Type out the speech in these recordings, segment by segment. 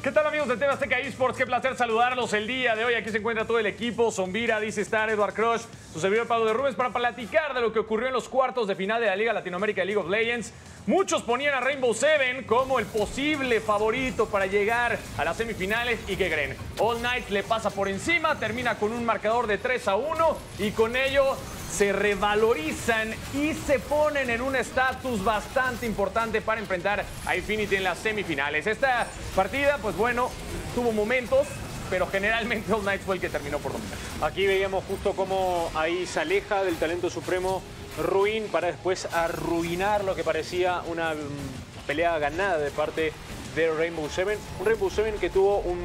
¿Qué tal, amigos de TV Azteca Esports? Qué placer saludarlos el día de hoy. Aquí se encuentra todo el equipo, Zombira, DCStar, Edward Crush, su servidor Pablo de Rubens, para platicar de lo que ocurrió en los cuartos de final de la Liga Latinoamérica de League of Legends. Muchos ponían a Rainbow Seven como el posible favorito para llegar a las semifinales. ¿Y qué creen? All Knights le pasa por encima, termina con un marcador de 3-1 y con ello se revalorizan y se ponen en un estatus bastante importante para enfrentar a Infinity en las semifinales. Esta partida, pues bueno, tuvo momentos, pero generalmente All Knights fue el que terminó por dominar. Aquí veíamos justo cómo ahí se aleja del talento supremo Ruin para después arruinar lo que parecía una pelea ganada de parte de Rainbow Seven. Un Rainbow Seven que tuvo un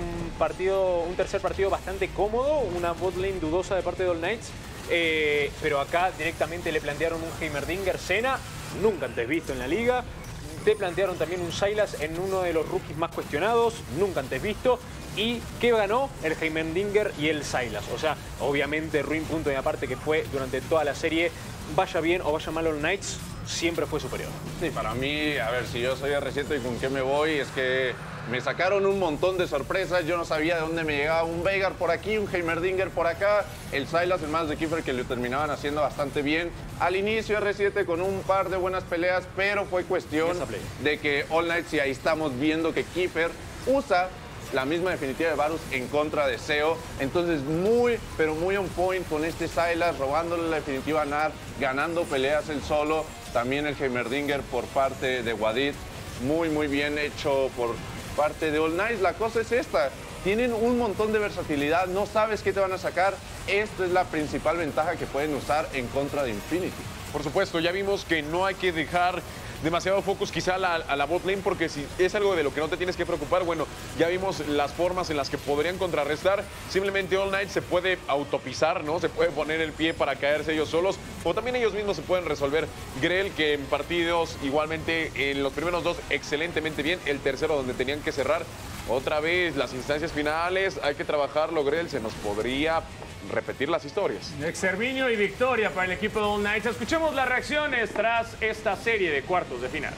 tercer partido bastante cómodo, una botlane dudosa de parte de All Knights. Pero acá directamente le plantearon un Heimerdinger Senna, nunca antes visto en la liga. Te plantearon también un Sylas en uno de los rookies más cuestionados, nunca antes visto. ¿Y qué ganó? El Heimerdinger y el Sylas. O sea, obviamente Ruin, punto y aparte, que fue durante toda la serie, vaya bien o vaya mal All Knights, siempre fue superior. Sí, para mí, a ver, si yo soy R7 y con qué me voy, es que me sacaron un montón de sorpresas. Yo no sabía de dónde me llegaba un Veigar por aquí, un Heimerdinger por acá, el Sylas, el más de Kiefer, que lo terminaban haciendo bastante bien. Al inicio R7 con un par de buenas peleas, pero fue cuestión de que All Knights, y ahí estamos viendo que Kiefer usa la misma definitiva de Varus en contra de Seo. Entonces muy, pero muy on point con este Sylas, robándole la definitiva a Nar, ganando peleas él solo. También el Heimerdinger por parte de Wadid, muy bien hecho por parte de All Knights. La cosa es esta, tienen un montón de versatilidad, no sabes qué te van a sacar. Esta es la principal ventaja que pueden usar en contra de Infinity. Por supuesto, ya vimos que no hay que dejar demasiado focus quizá a la bot lane, porque si es algo de lo que no te tienes que preocupar, bueno, ya vimos las formas en las que podrían contrarrestar. Simplemente All Knights se puede autopisar, ¿no? Se puede poner el pie para caerse ellos solos, o también ellos mismos se pueden resolver. Grell, que en partidos igualmente en los primeros dos excelentemente bien, el tercero donde tenían que cerrar otra vez las instancias finales, hay que trabajarlo. Grell, se nos podría repetir las historias. Exterminio y victoria para el equipo de All Knights. Escuchemos las reacciones tras esta serie de cuartos de final.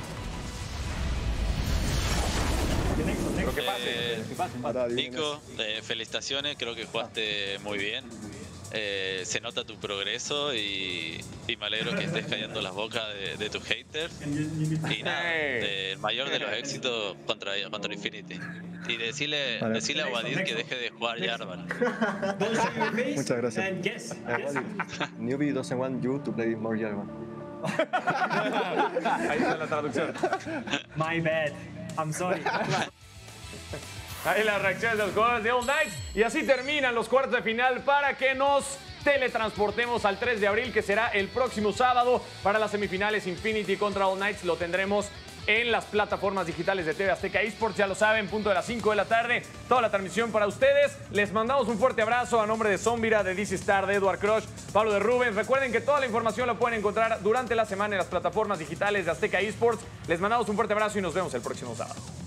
Nico, felicitaciones, creo que jugaste muy bien. Se nota tu progreso y me alegro que estés callando las bocas de tus haters. Y nada, el mayor de los éxitos contra Infinity. Y decirle a Wadid que deje de jugar Jarvan. Muchas gracias. Newbie doesn't want you to play more Jarvan. Ahí está la traducción. My bad. I'm sorry. Ahí las reacciones de los jugadores de All Knights. Y así terminan los cuartos de final para que nos teletransportemos al 3 de abril, que será el próximo sábado para las semifinales Infinity contra All Knights. Lo tendremos en las plataformas digitales de TV Azteca Esports. Ya lo saben, punto de las 5 de la tarde, toda la transmisión para ustedes. Les mandamos un fuerte abrazo a nombre de Zombira, de DCStar, de Edward Crush, Pablo de Rubens. Recuerden que toda la información la pueden encontrar durante la semana en las plataformas digitales de Azteca Esports. Les mandamos un fuerte abrazo y nos vemos el próximo sábado.